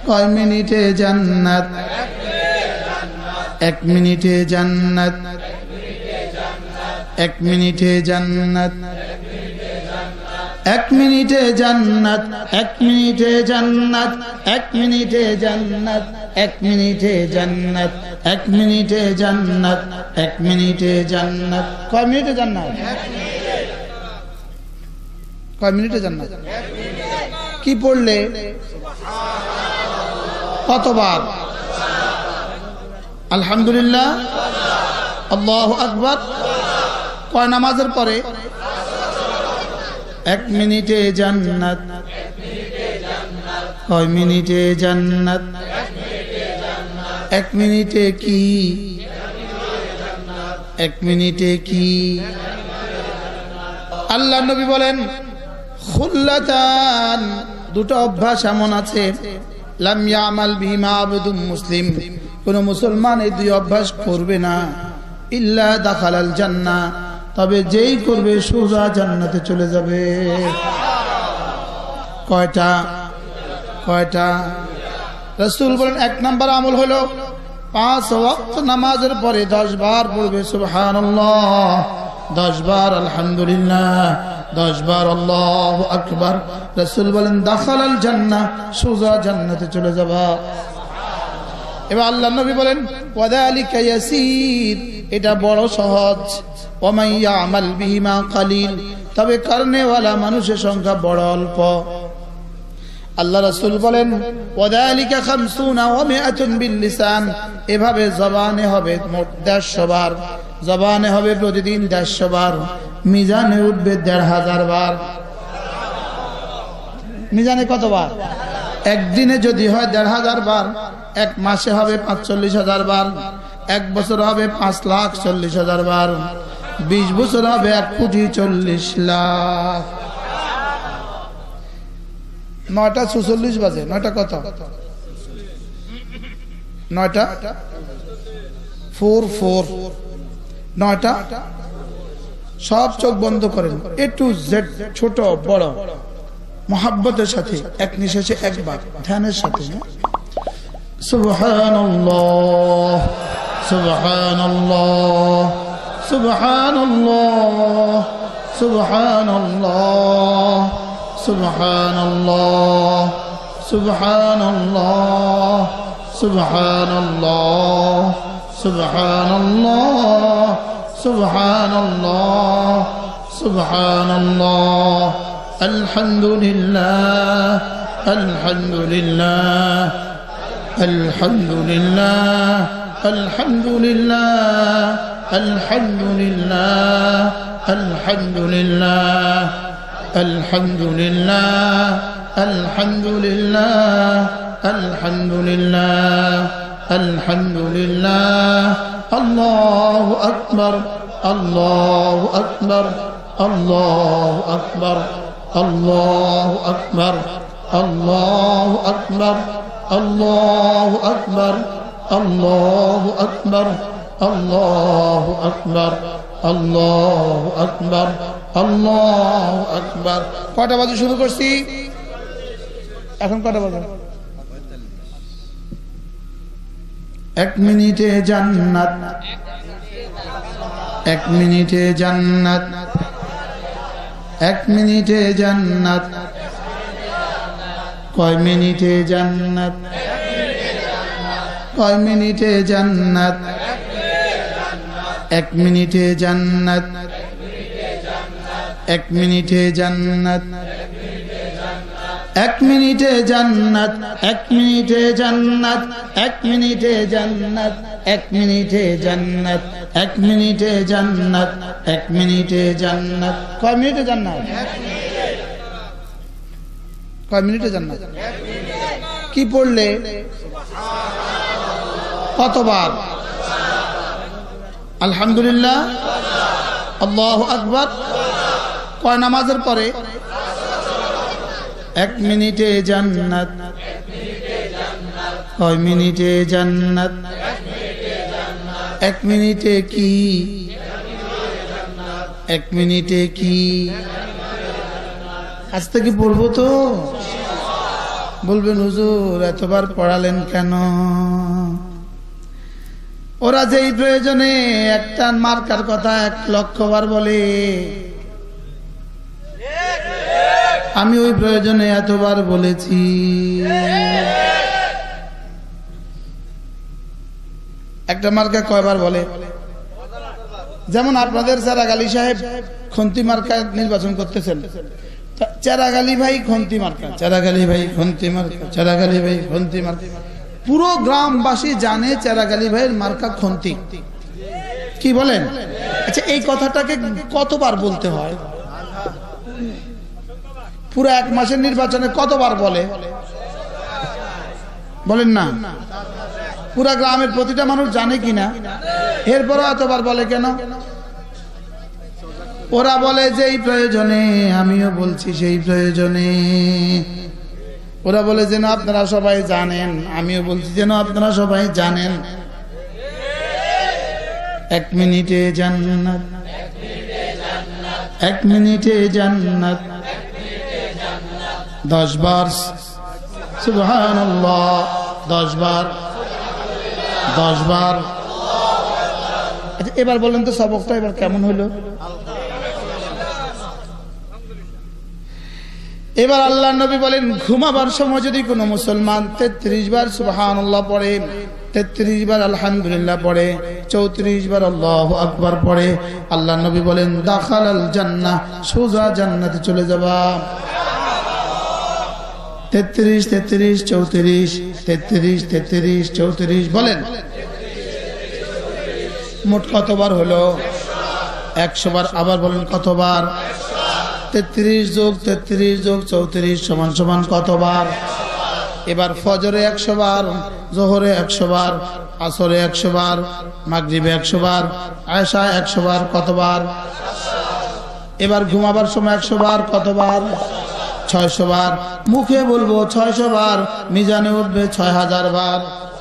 কয় মিনিটে জান্নাত? 1 মিনিটে জান্নাত, 1 মিনিটে জান্নাত, 1 মিনিটে জান্নাত, 1 মিনিটে জান্নাত, 1 মিনিটে জান্নাত, 1 মিনিটে জান্নাত, 1 মিনিটে জান্নাত, 1 মিনিটে জান্নাত। কয় মিনিটে জান্নাত? কয় মিনিটে জান্নাত? কি পড়লে? কতবার? আলহামদুলিল্লাহ, আল্লাহু আকবার। কয় নামাজের পরে? 1 মিনিটে জান্নাত। কয় মিনিটে জান্নাত? 1 মিনিটে কি? 1 মিনিটে কি? আল্লাহ নবী বলেন, খুল্লাতান, দুটো অভ্যাস এমন আছে, লাম ইয়ামাল বিহিমা আবদুম মুসলিম, কোন মুসলমান এই দুই অভ্যাস করবে না, ইল্লা দাখালাল জান্নাহ, তবে যেই করবে সোজা জান্নাতে চলে যাবে। কয়টা? কয়টা? রাসূল বলেন, 1 নাম্বার আমল হলো 5 ওয়াক্ত নামাজের পরে 10 বার পড়বে সুবহানাল্লাহ, 10 বার আলহামদুলিল্লাহ, 10 বার আল্লাহু আকবার। রাসূল বলেন, দাখালাল জান্নাহ, সোজা জান্নাতে চলে যাবা। এবার আল্লাহ নবী বলেন, ওয়াযালিকা ইয়াসীর, এটা বড় সহজ। ওয়া মান ইয়ামাল বিহিমা কালিল, তবে করনেওয়ালা মানুষের সংখ্যা বড় অল্প। আল্লাহ রাসূল বলেন, ওয়াযালিকা 50 ওয়া 100 বিল লিসান, এভাবে জবানে হবে মোট 150 বার, জবানে হবে প্রতিদিন 150 বার, মিজানে উঠবে 1500 বার। মিজানে কতবার? একদিনে যদি হয় 1500 বার, 1 মাসে হবে 45,000 বার, 1 বছর হবে 5,40,000 বার, 20 বছর হবে 1,40,00,000। 9টা 46 বাজে। 9টা কত? 9টা 4 9টা। সব চোখ বন্ধ করেন, A to Z, ছোট বড়, মোহাব্বতের সাথে এক নিঃশ্বাসে একবার ধ্যানের সাথে। সুবহানাল্লাহ, সুবহানাল্লাহ, সুবহানাল্লাহ, সুবহানাল্লাহ, সুবহানাল্লাহ, সুবহানাল্লাহ, সুবহানাল্লাহ, সুবহানাল্লাহ, সুবহানাল্লাহ, সুবহানাল্লাহ, আলহামদুলিল্লাহ, আলহামদুলিল্লাহ, আলহামদুলিল্লাহ, আলহামদুলিল্লাহ, আলহামদুলিল্লাহ, আলহামদুলিল্লাহ, আলহামদুলিল্লাহ, আলহামদুলিল্লাহ, আলহামদুলিল্লাহ, আলহামদুলিল্লাহ, আল্লাহু আকবার, আল্লাহু আকবার, আল্লাহু আকবার, আল্লাহু আকবার, আল্লাহু আকবার, আল্লাহু আকবার, আল্লাহু আকবার, আল্লাহু আকবার, আল্লাহু আকবার, আল্লাহু আকবার। কয়টা বাজে শুরু করছি? এখন কয়টা বাজে? 1 মিনিটে জান্নাত, 1 মিনিটে জান্নাত, 1 মিনিটে জান্নাত। কয় মিনিটে জান্নাত? কয় মিনিটে জান্নাত? 1 মিনিটে জান্নাত, 1 মিনিটে জান্নাত, 1 মিনিটে জান্নাত, 1 মিনিটে জান্নাত, 1 মিনিটে জান্নাত, 1 মিনিটে জান্নাত, 1 মিনিটে জান্নাত, 1 মিনিটে জান্নাত। কয় মিনিটে জান্নাত? কয় মিনিটে জান্নাত? কি পড়লে? কতবার? আলহামদুলিল্লাহ, আল্লাহু আকবার। কয় নামাজের পরে? 1 মিনিটে জান্নাত। কয় মিনিটে জান্নাত? 1 মিনিটে কি? 1 মিনিটে কি? আজ থেকে পড়বো তো। বলবেন হুজুর এতবার পড়ালেন কেন? ওরা যেই প্রয়োজনে একটা মার্কার কথা 1,00,000 বার বলে, আমি ওই প্রয়োজনে এতবার বলেছি। একটা মার্কা কয়বার বলে? যেমন আপনাদের চেরাগালী সাহেব খন্তি মার্কা নির্বাচন করতেছেন, চেরাগালী ভাই খন্তি মার্কা, চেরাগালী ভাই খন্তি মার্কা, চেরাগালী ভাই খন্তি মার্কা। পুরো গ্রামবাসী জানে চেরাগালী ভাইয়ের মার্কা খন্তি। কি বলেন? আচ্ছা, এই কথাটাকে কতবার বলতে হয়? পুরো 1 মাসের নির্বাচনে কতবার বলে বলেন না? পুরা গ্রামের প্রতিটা মানুষ জানে কিনা? এরপরও এতবার বলে কেন? ওরা বলে যে এই প্রয়োজনে, আমিও বলছি সেই প্রয়োজনে। ওরা বলে যেন আপনারা সবাই জানেন, আমিও বলছি যেন আপনারা সবাই জানেন। 1 মিনিটে জান্নাত, 1 মিনিটে জান্নাত, 10 বার সুবহানাল্লাহ, 10 বার, 10 বার। আচ্ছা, এবার বলেন তো সবকটা এবার কেমন হলো? এবার আল্লাহ নবী বলেন, ঘুমাবার সময় যদি কোনো মুসলমান 33 বার সুবহানাল্লাহ পড়ে, 33 বার আলহামদুলিল্লাহ পড়ে, 34 বার আল্লাহু আকবার পড়ে, আল্লাহ নবী বলেন দাখালাল জান্নাহ, সোজা জান্নাতে চলে যাবা। 33, 33, 34, 33, 33, 34 বলেন, মোট কতবার হলো? 100 বার। আবার বলেন কতবার? 33 যোগ 33 যোগ 34 সমান সমান কতবার? এবার ফজরে 100 বার, জোহরে 100 বার, আসরে 100 বার, মাগরিবে 100 বার, আয়েশা 100 বার। কতবার? এবার ঘুমাবার সময় 100 বার। কতবার? 600 বার। মুখে বলবো 600 বার, মিজানে উঠবে 6000 বার।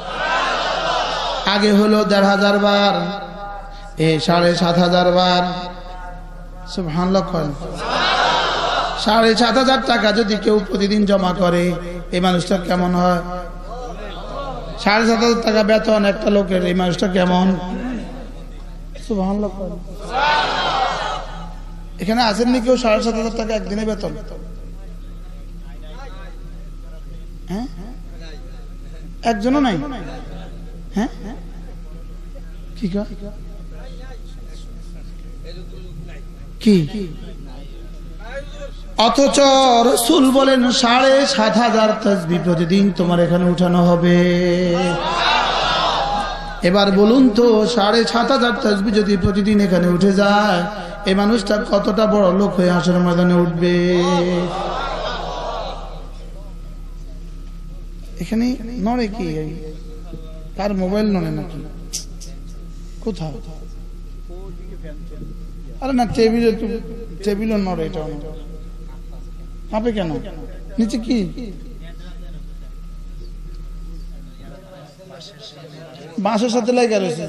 আগে হলো 1500 বার, 7,500 বার। সুবহানাল্লাহ। 7,500 টাকা যদি কেউ প্রতিদিন জমা করে, এই মানুষটা কেমন হয়? 7,500 টাকা বেতন একটা লোকের, এই মানুষটা কেমন? সুবহানাল্লাহ। এখানে আসেননি কেউ 7,500 টাকা একদিনে বেতন? হ্যাঁ, একজনও নাই। হ্যাঁ, কি কি? অথচ রাসূল বলেন 7,500 তাসবিহ প্রতিদিন তোমার এখানে উঠানো হবে। এবার বলুন তো, 7,500 তাসবিহ যদি প্রতিদিন এখানে উঠে যায়, এই মানুষটা কতটা বড় লোক হয়ে হাসরের ময়দানে উঠবে? এখানে নড়ে কি? তার মোবাইল নড়ে নাকি? কোথাও? আরে না, টেবিলও নড়ে। এটা কাঁপে কেন? নিচে কি? বাঁশের সাথে লাগা রয়েছে।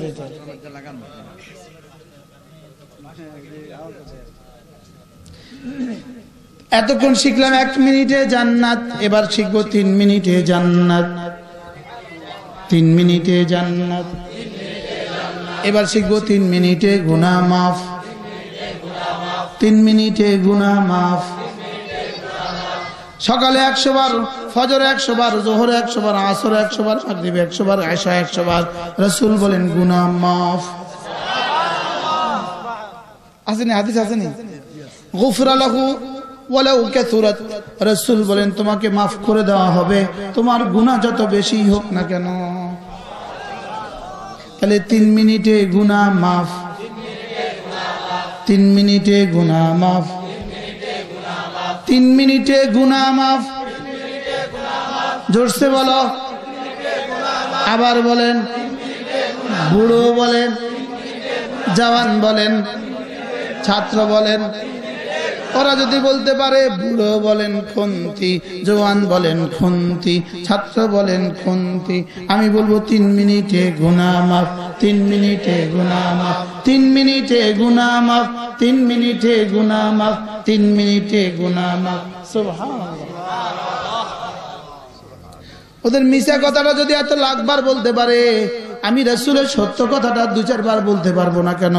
এতক্ষণ শিখলাম 1 মিনিটে জান্নাত, এবার শিখবো 3 মিনিটে জান্নাত। 3 মিনিটে জান্নাত। এবার শিখবো 3 মিনিটে গুনাহ মাফ। 3 মিনিটে গুনাহ মাফ। সকালে 100 বার, ফজরে 100 বার, জোহরে 100 বার, আসরে 100 বার, মাগরিবে 100 বার, আয়েশা 100 বার। রাসূল বলেন গুনাহ মাফ। আসেনি? হাদিস আসেনি? গুফরা লাহু ওয়ালাউ কাসুরাত। রাসূল বলেন তোমাকে মাফ করে দেওয়া হবে, তোমার গুনাহ যত বেশি হোক না কেন। তাহলে 3 মিনিটে গুনাহ মাফ। 3 মিনিটে গুনাহ মাফ। 3 মিনিটে গুনাহ মাফ। জোরসে বলো। আবার বলেন। বুড়ো বলেন, জওয়ান বলেন, ছাত্র বলেন। ওরা যদি বলতে পারে বুড়ো বলেন খুন্তি, জওয়ান বলেন খুন্তি, ছাত্র বলেন খুন্তি, আমি বলবো 3 মিনিটে গুনাহ মাফ। 3 মিনিটে গুনাহ মাফ। 3 মিনিটে গুনাহ মাফ। 3 মিনিটে গুনাহ মাফ। 3 মিনিটে গুনাহ মাফ। সুবহানাল্লাহ। ওদের মিশা কথাটা যদি এত লাখবার বলতে পারে, আমি রাসূলের সত্য কথাটা 2-4 বার বলতে পারবো না কেন?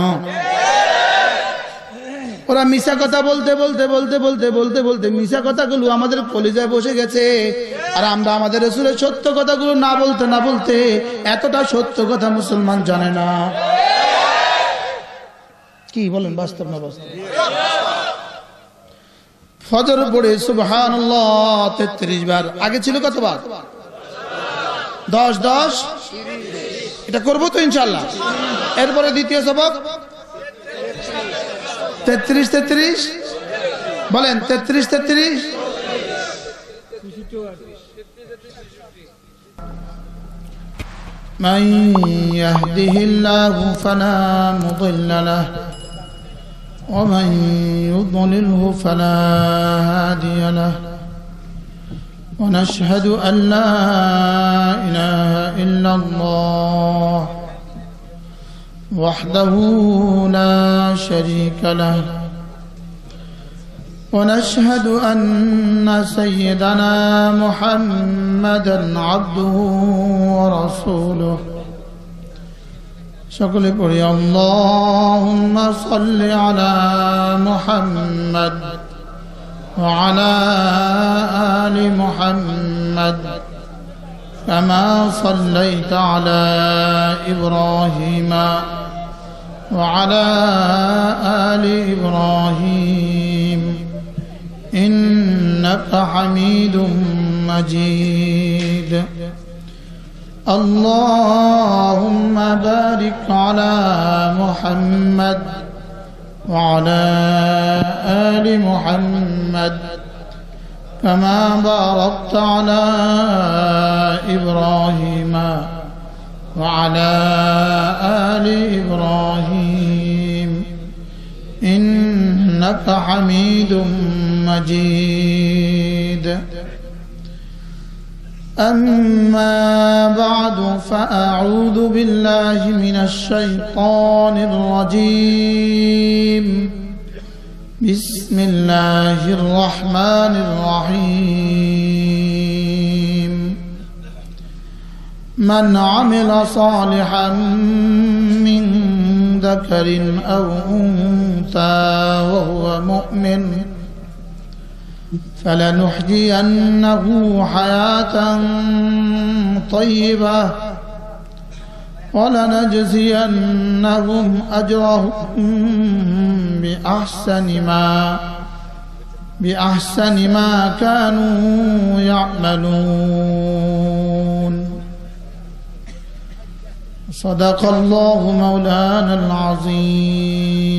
ওরা মিশা কথা বলতে বলতে বলতে বলতে বলতে বলতে মিশা কথাগুলো আমাদের কলিজায় বসে গেছে, আর আমরা আমাদের রাসূলের সত্য কথাগুলো না বলতে না বলতে এতটা সত্য কথা মুসলমান জানে না। কি বলেন, বাস্তব না বাস্তব? ফজর পড়ে সুবহানাল্লাহ 33 বার, আগে ছিল কতবার? 10 এটা করবো তো ইনশাআল্লাহ। এরপরে দ্বিতীয় সবক 33 বলেন, 33 من يهده الله فلا مضل له ومن يضلله فلا هادي له ونشهد أن لا إله إلا الله وحده لا شريك له ونشهد أن سيدنا محمدا عبده ورسوله সকলে পড়ি اللهم صل على محمد وعلى آل محمد كما صليت على إبراهيم وعلى آل إبراهيم إنك حميد مجيد اللهم بارك على محمد وعلى آل محمد كما باركت على إبراهيم وعلى آل إبراهيم إنك حميد مجيد أما بعد فأعوذ بالله من الشيطان الرجيم بسم الله الرحمن الرحيم من عمل صالحا من ذكر أو أنثى وهو مؤمن فلنحيينه حياة طيبة ولنجزينهم أجرهم بأحسن ما كانوا يعملون صدق الله مولانا العظيم